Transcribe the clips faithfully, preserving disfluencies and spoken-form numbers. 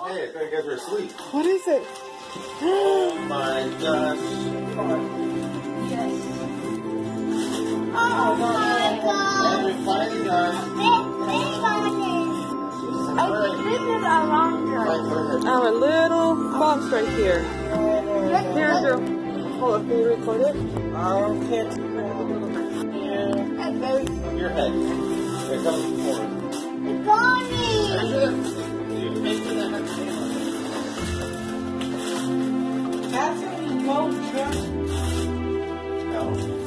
Hey, I thought you guys were asleep. What is it? Oh my gosh. Come on. Yes. Oh my god. And we finally got it. I think this is a long Right, drive. go ahead. Oh, a little box right here. Here's your. Hold on, can you record it? Okay. Your head. Here, come forward. Bonnie! You make it that much. That's how you go, Jim. No.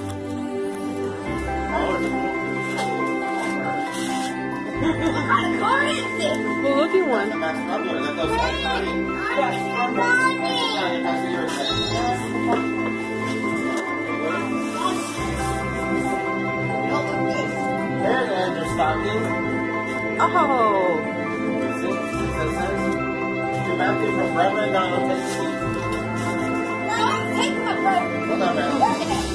What kind of car is this? The looking one. That's probably one. That goes like three. Bonnie! That's your head. There, then, your stocking. Oh. See? See, says this. To Matthew from Reverend Donald, take a seat. Take my phone. Hold on, man. Look at it.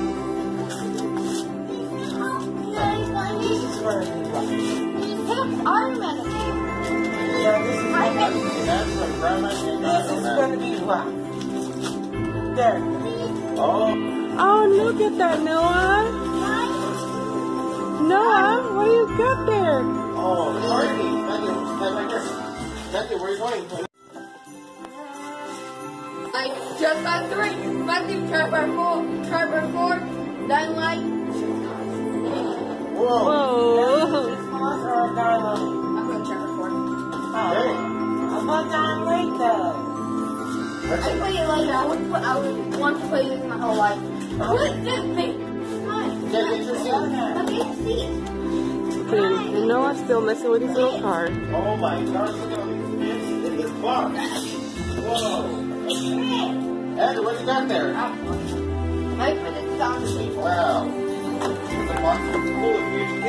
This is where it is. Look, Iron Man is here. Yeah, this is, Iron Man. That's from Grandma and this Donald, is man. going to be rough. There. Oh, Oh, look at that, Noah. Noah, what do you got there? oh, party. Matthew, stand right here. Matthew, where are you going? I just got three. Matthew, Trevor, four. Trevor, four. Then like. Whoa. Whoa. Us or Darla? I'm going Trevor, four. Hey. How about down late, though? I play it later. I would put. I would want to play this my whole life. What is this thing? Fine. Get get your seat. Look at the seat. And, and Noah's still messing with his little car. Oh my gosh, look at all these kids in this box. Whoa. Andrew, what you got there? Mike, put this on the table. Wow. It's a box full of huge